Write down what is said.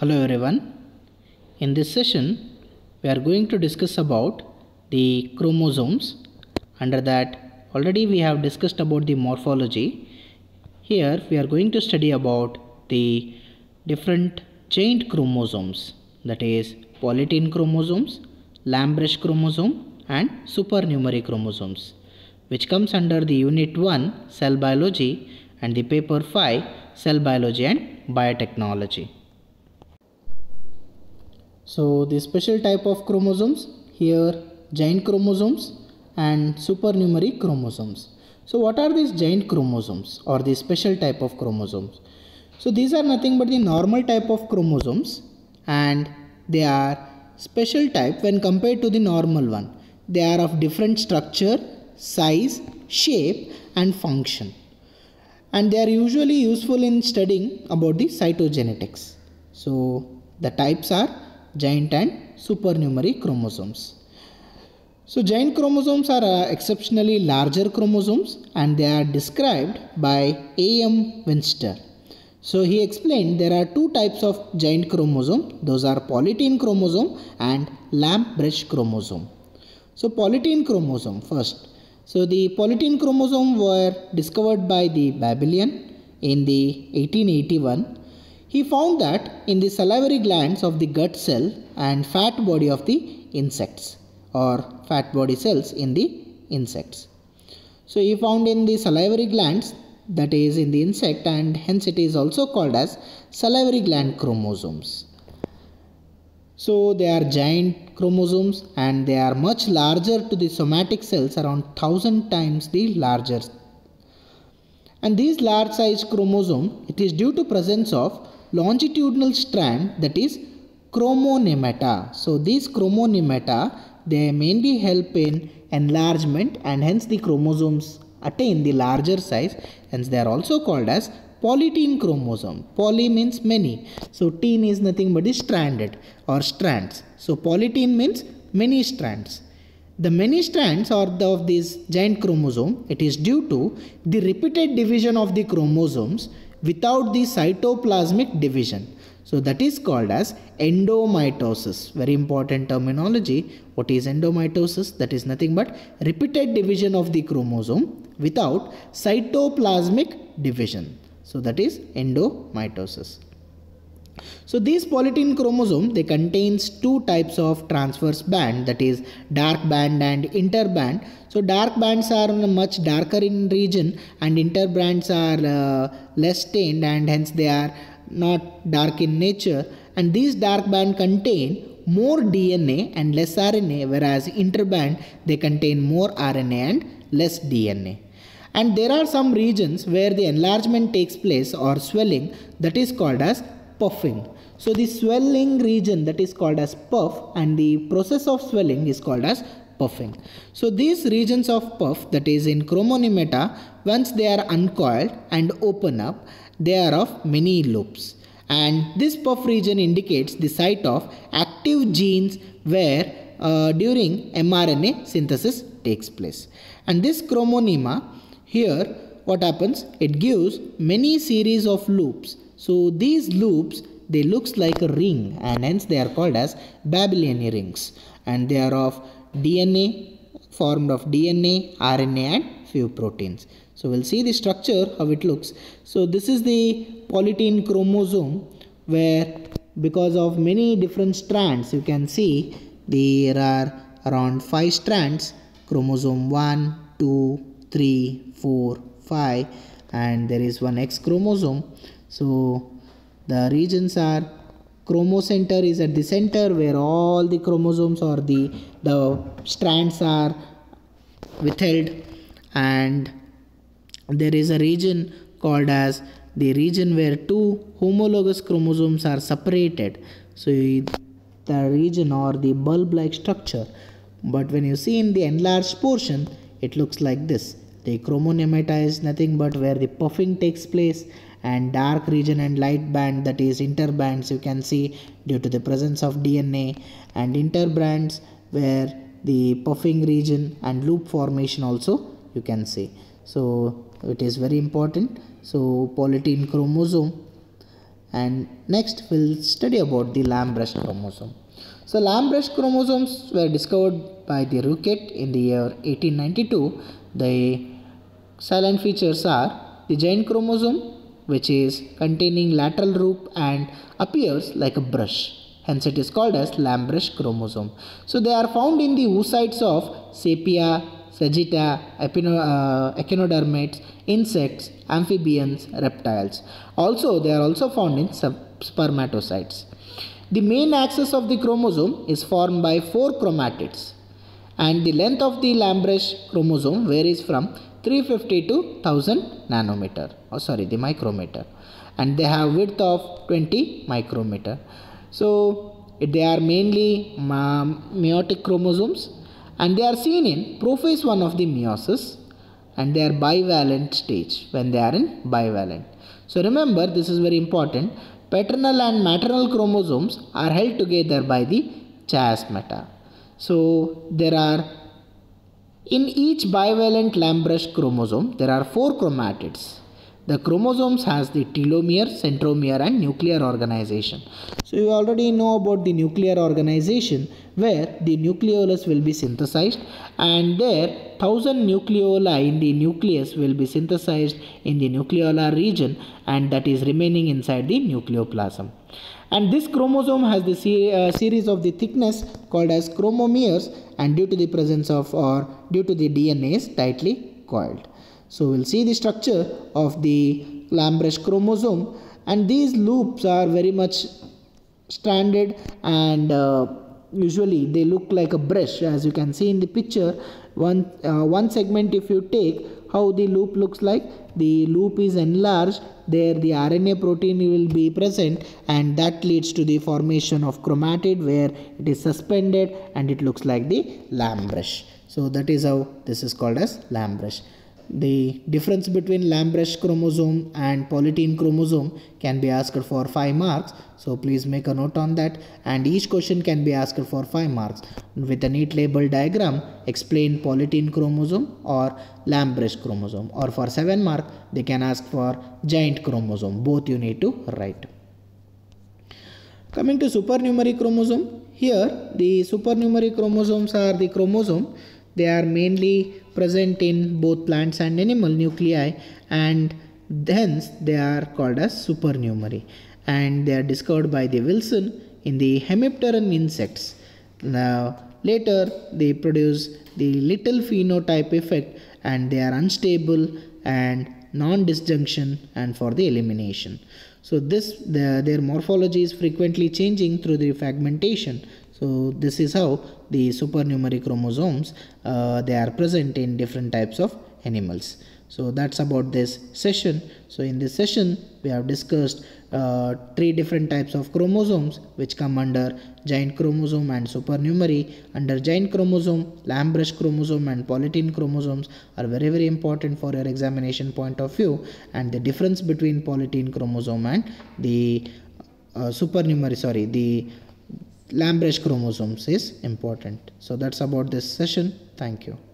Hello everyone. In this session we are going to discuss about the chromosomes. Under that already we have discussed about the morphology. Here we are going to study about the different chained chromosomes, that is polytene chromosomes, Lamb-Brush chromosome and supernumerary chromosomes, which comes under the unit 1 cell biology and the paper 5 cell biology and biotechnology. So the special type of chromosomes here, giant chromosomes and supernumerary chromosomes. So what are these giant chromosomes or the special type of chromosomes? So these are nothing but the normal type of chromosomes, and they are special type when compared to the normal one. They are of different structure, size, shape and function, and they are usually useful in studying about the cytogenetics. So the types are giant and supernumerary chromosomes. So giant chromosomes are exceptionally larger chromosomes, and they are described by A.M. Winster. So he explained there are two types of giant chromosome. Those are polytene chromosome and Lamb-Brush chromosome. So polytene chromosome first. So the polytene chromosome were discovered by the Babylon in the 1881. He found that in the salivary glands of the gut cell and fat body of the insects, or fat body cells in the insects. So he found in the salivary glands, that is in the insect, and hence it is also called as salivary gland chromosomes. So they are giant chromosomes and they are much larger to the somatic cells, around 1000 times the larger. And these large size chromosome, it is due to presence of longitudinal strand, that is chromonemata. So these chromonemata, they mainly help in enlargement, and hence the chromosomes attain the larger size. Hence they are also called as polytene chromosome. Poly means many. So teen is nothing but the stranded or strands. So polytene means many strands. The many strands of this giant chromosome, it is due to the repeated division of the chromosomes without the cytoplasmic division. So that is called as endomitosis. Very important terminology. What is endomitosis? That is nothing but repeated division of the chromosome without cytoplasmic division. So that is endomitosis. So these polytene chromosome, they contains two types of transverse band, that is dark band and interband. So dark bands are much darker in region and interbands are less stained, and hence they are not dark in nature. And these dark band contain more DNA and less RNA, whereas interband they contain more RNA and less DNA. And there are some regions where the enlargement takes place or swelling, that is called as puffing. So the swelling region, that is called as puff, and the process of swelling is called as puffing. So these regions of puff, that is in chromonemata, once they are uncoiled and open up, they are of many loops. And this puff region indicates the site of active genes where during mRNA synthesis takes place. And this chromonema, here what happens, it gives many series of loops. So these loops, they looks like a ring, and hence they are called as Babylonian rings, and they are of DNA, formed of DNA, RNA and few proteins. So we'll see the structure, how it looks. So this is the polytene chromosome, where because of many different strands, you can see there are around 5 strands, chromosome 1, 2, 3, 4, 5, and there is one X chromosome. So the regions are, chromocenter is at the center where all the chromosomes or the strands are withheld, and there is a region called as the region where two homologous chromosomes are separated. So the region or the bulb like structure, but when you see in the enlarged portion, it looks like this. The chromonemata is nothing but where the puffing takes place, and dark region and light band, that is interbands, you can see due to the presence of DNA, and interbands where the puffing region and loop formation also you can see. So it is very important. So polytene chromosome, And next we'll study about the Lamb-Rush chromosome. So Lamb-Rush chromosomes were discovered by the Rickert in the year 1892. The salient features are the giant chromosome, which is containing lateral loop and appears like a brush. Hence it is called as Lamb-Rush chromosome. So they are found in the oocytes of Sepia, Sagitta, echinodermates, insects, amphibians, reptiles. Also they are also found in spermatocytes. The main axis of the chromosome is formed by 4 chromatids, and the length of the Lamb-Rush chromosome varies from 350 to 1000 nanometer, the micrometer, and they have width of 20 micrometer. So they are mainly meiotic chromosomes, and they are seen in prophase 1 of the meiosis, and they are bivalent stage when they are in bivalent. So remember, this is very important. Paternal and maternal chromosomes are held together by the chiasmata. So there are, in each bivalent Lamb-Rush chromosome, there are 4 chromatids. The chromosomes has the telomere, centromere and nuclear organization. So you already know about the nuclear organization, where the nucleolus will be synthesized, and there 1000 nucleoli in the nucleus will be synthesized in the nucleolar region, and that is remaining inside the nucleoplasm. And this chromosome has the series of the thickness called as chromomeres, and due to the presence of, or due to the DNA, is tightly coiled. So we'll see the structure of the Lamb-Rush chromosome, and these loops are very much stranded, and usually they look like a brush, as you can see in the picture. One segment, if you take, how the loop looks like, the loop is enlarged, there the RNA protein will be present, and that leads to the formation of chromatid where it is suspended and it looks like the Lamb-Rush. So that is how this is called as Lamb-Rush. The difference between Lamb-Rush chromosome and polytene chromosome can be asked for 5 marks. So please make a note on that, and each question can be asked for 5 marks. With a neat label diagram, explain polytene chromosome or Lamb-Rush chromosome, or for 7 marks they can ask for giant chromosome. Both you need to write. Coming to supernumerary chromosome, here the supernumerary chromosomes are the chromosome. They are mainly present in both plants and animal nuclei, and hence they are called as supernumerary, and they are discovered by the Wilson in the hemipteran insects. Now later they produce the little phenotype effect, and they are unstable and non-disjunction and for the elimination. So their morphology is frequently changing through the fragmentation. So this is how the supernumerary chromosomes they are present in different types of animals. So that's about this session. So in this session we have discussed 3 different types of chromosomes which come under giant chromosome and supernumerary. Under giant chromosome, Lamb-Rush chromosome and polytene chromosomes are very, very important for your examination point of view, and the difference between polytene chromosome and the the Lamb-Rush chromosomes is important. So that's about this session. Thank you.